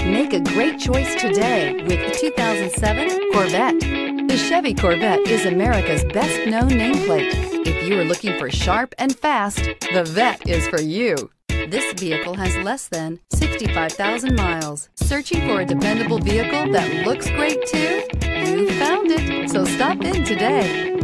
Make a great choice today with the 2007 Corvette. The Chevy Corvette is America's best-known nameplate. If you are looking for sharp and fast, the Vette is for you. This vehicle has less than 65,000 miles. Searching for a dependable vehicle that looks great too? You found it, so stop in today.